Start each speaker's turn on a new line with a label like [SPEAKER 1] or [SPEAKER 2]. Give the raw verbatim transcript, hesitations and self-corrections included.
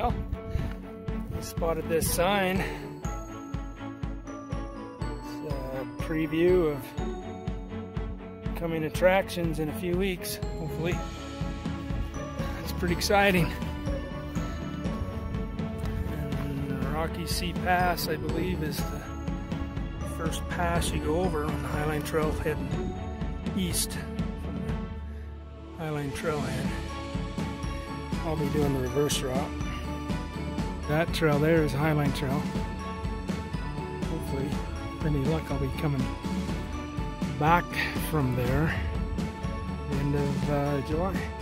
[SPEAKER 1] Well, spotted this sign. It's a preview of coming attractions in a few weeks, hopefully. It's pretty exciting. And the Rocky Sea Pass, I believe, is the first pass you go over on the Highline Trail heading east from the Highline Trailhead. I'll be doing the reverse route. That trail there is Highline Trail. Hopefully, with any luck, I'll be coming back from there at the end of uh, July.